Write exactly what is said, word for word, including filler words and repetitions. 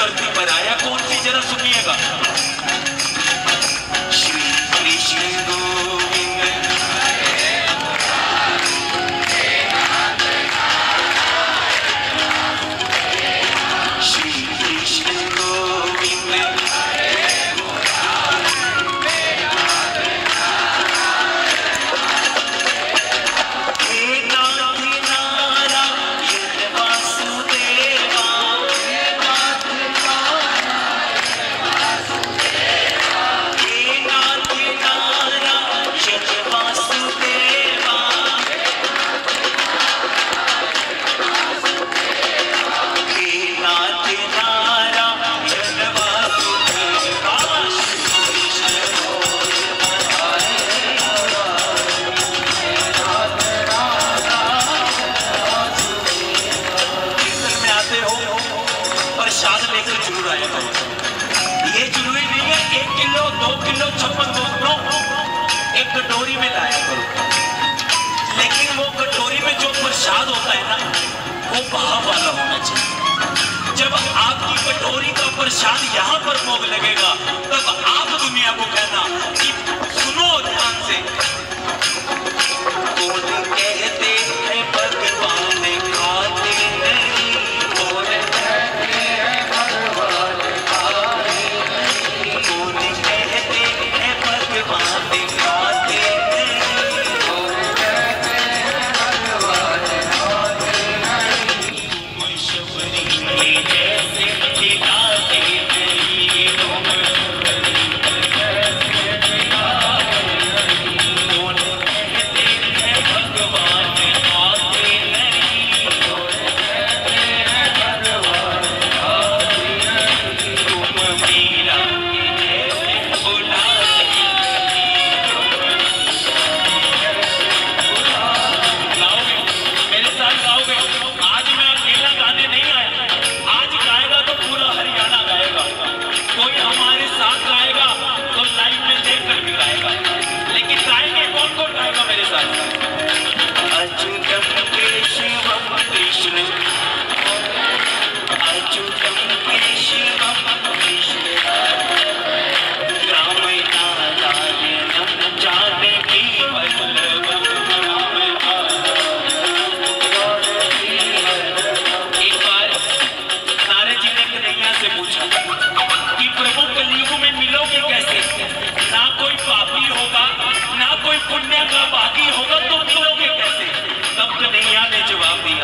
धरती पर आया कौन सी, जरा सुनिएगा। श्री कृष्ण गोविंद श्री कृष्ण गोविंद कटोरी में लाया करो, लेकिन वो कटोरी में जो प्रसाद होता है ना वो भाव वाला होना चाहिए। जब आपकी कटोरी का प्रसाद यहाँ पर भोग लगेगा तब आप दुनिया को कहना कि सुनो ध्यान से, कौन कहते हैं भगवान खाते नहीं, कौन कहते हैं भगवान खाते नहीं, कौन कहते हैं भगवान पुण्य का बाकी होगा तो मिलोगे कैसे? तब कन्हैया ने जवाब दिया।